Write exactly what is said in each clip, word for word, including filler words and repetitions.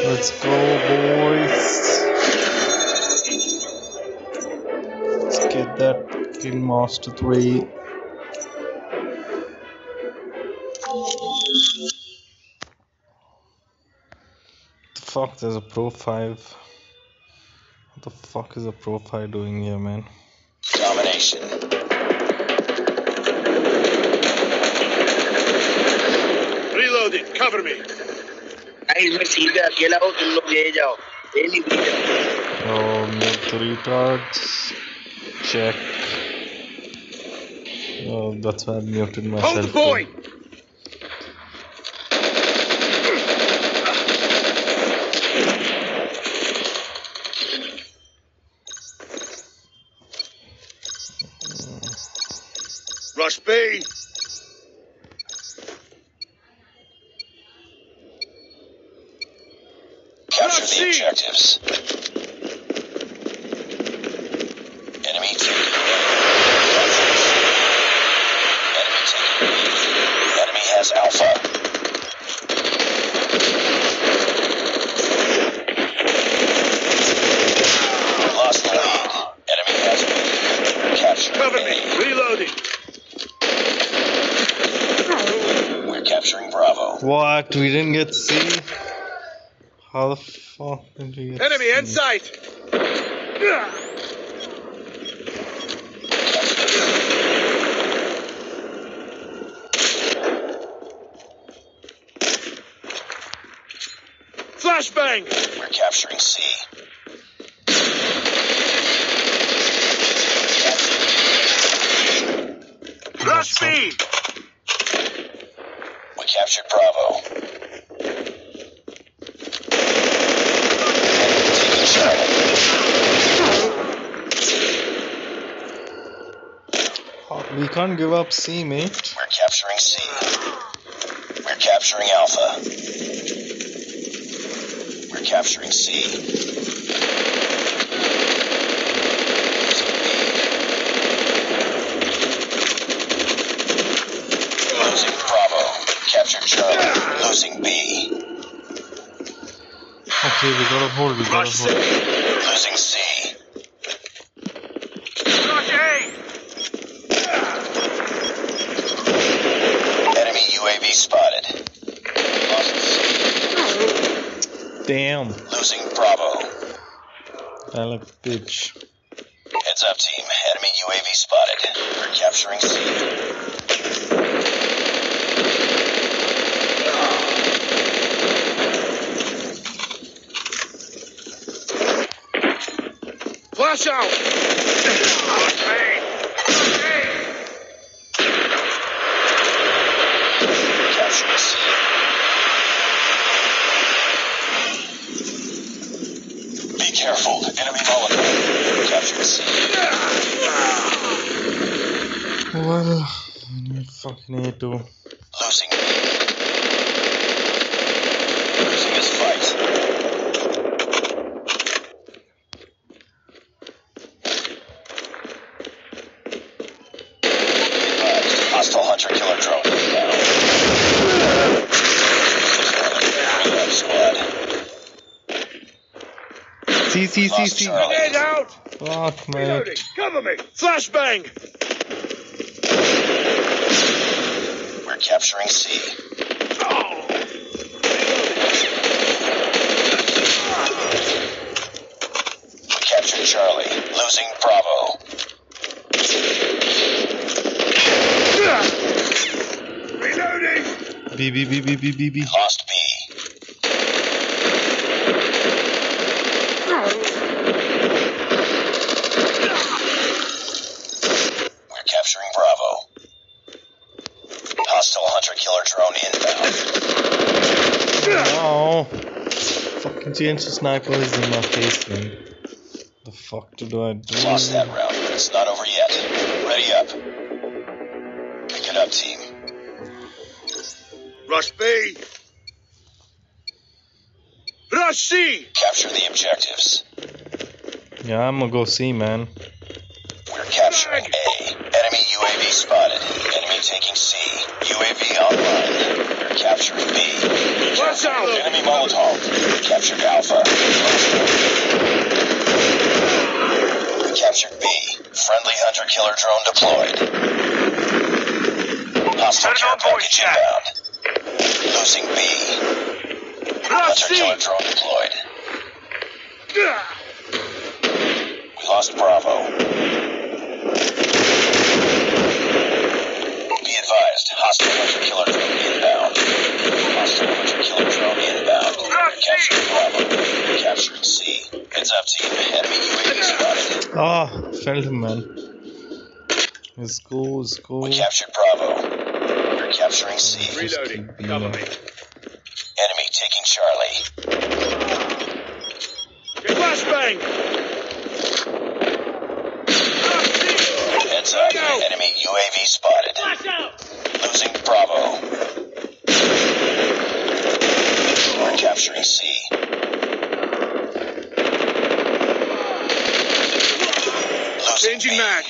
Let's go, boys. Let's get that kill master three. The fuck, there's a pro five. What the fuck is a pro five doing here, man? Domination. Reloading. Cover me. Oh, mute the retards. Check. Oh, that's why I muted myself. Hold the point. Rush B. Capture the objectives. Enemy taking A. Enemy taking B. Enemy has Alpha. Lost the lead. Enemy has B. Capture Cover A. me. Reloading. We're capturing Bravo. What? We didn't get C? How the fuck did we get Enemy C? in sight. Flashbang. We're capturing C. Rush B. We captured Bravo. Taking Charlie. Oh, we can't give up C, mate. We're capturing C. We're capturing Alpha. We're capturing C. Losing Bravo. Captured Charlie. Losing B. Okay, we gotta hold, we gotta Rush C. hold. Losing C. Rush A. Enemy U A V spotted. Lost C. Damn. Losing Bravo. I like bitch. Heads up, team. Enemy U A V spotted. We're capturing C. Flash out. Rush A. Rush A. Capturing C. Be careful. Enemy Molotov. Capturing C. Well, I need fucking A two. Losing B. Losing his fight. Advised. Hostile hunter-killer drone inbound. Relapse squad. C, C, C, Lost C. Charlie. Grenade out. Fuck, Reloading. mate. Cover me. Flashbang. We're capturing C. We captured Charlie. Losing Bravo. Reloading. B, B, B, B, B, B, B. Lost B. We're capturing Bravo. Hostile hunter-killer drone inbound. Oh. Fucking change the sniper is in my face, man. The fuck do I do? Lost that round, but it's not over yet. Ready up. Pick it up, team. Rush B. Rush C. Capture the objectives. Yeah, I'm gonna go C, man. We're capturing A. Enemy U A V spotted. Enemy taking C. U A V online. We're capturing B. Flash out! Enemy Molotov. We captured Alpha. We captured B. Friendly hunter-killer drone deployed. Hostile care package inbound. Losing B. Hunter-killer drone deployed. We lost Bravo. Be advised, hostile hunter-killer drone inbound. Hostile hunter-killer drone inbound. Capturing Bravo. Capturing C. Heads up, team. Enemy U A V spotted. Ah, felt him, man. Let's go, let's go. We captured Bravo. We're capturing C. Reloading. Cover me. Enemy taking Charlie. Flashbang! Heads up. Enemy U A V spotted. Losing Bravo. We're capturing C. Losing Changing B. mag.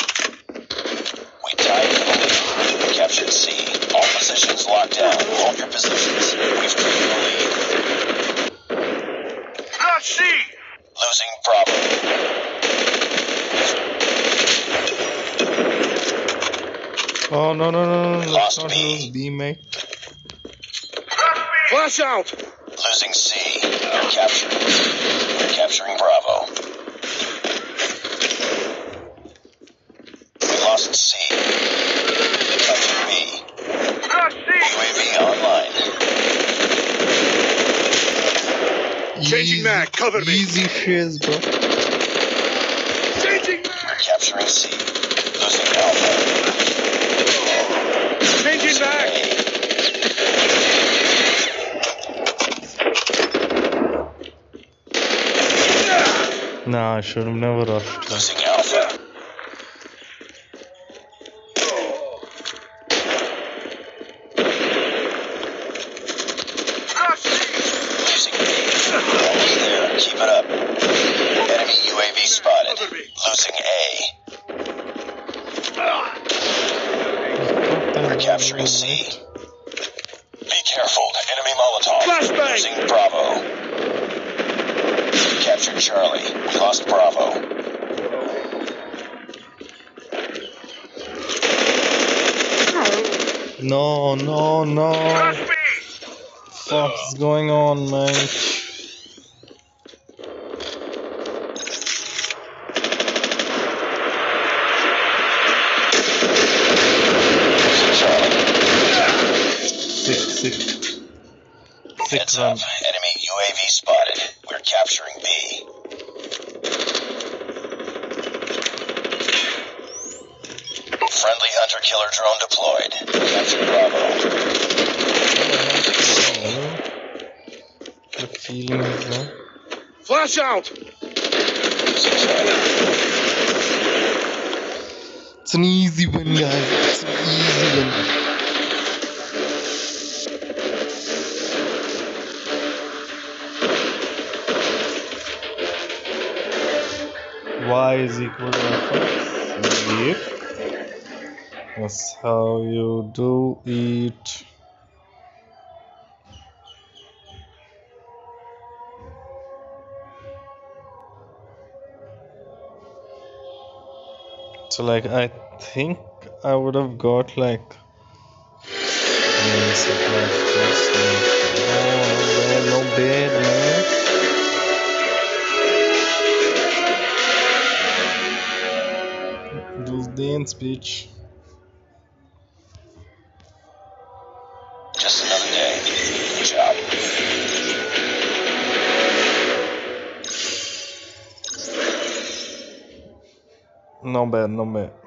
We tied for the lead. We captured C. All positions locked down. Hold your positions. We've taken the lead. Not C! Losing Bravo. Oh, no, no, no, no, let's Lost not B. lose B, mate. Flash out! Losing C. We're capturing. We're capturing Bravo. We lost C. Captured B. Not C! U A V online. Changing mag, cover me. Easy shiz, bro. Changing We're mag! capturing C. Losing Alpha. Changing mag! Nah, I should have never rushed. Losing Alpha. Not C! Losing B. Almost there. Keep it up. Enemy U A V spotted. Losing A. We're capturing C. Be careful. Enemy Molotov. Flashbang! Losing Bravo. Captured Charlie. We lost Bravo. No, no, no. Not B! Fuck's going on, mate? Losing Charlie. Sick, sick. Sick Heads run. up. Enemy U A V spotted. We're capturing B. Friendly hunter-killer drone deployed. Captured Bravo. The feeling is there. Flash out! Losing Charlie. It's an easy win, guys. It's an easy win. Y is equal to F X. Yep. That's how you do it. So like I think I would have got like mm, supply first, like, oh, no bad, no bad, man. Do dance, bitch. Just another day. Good job. No bad, no bad.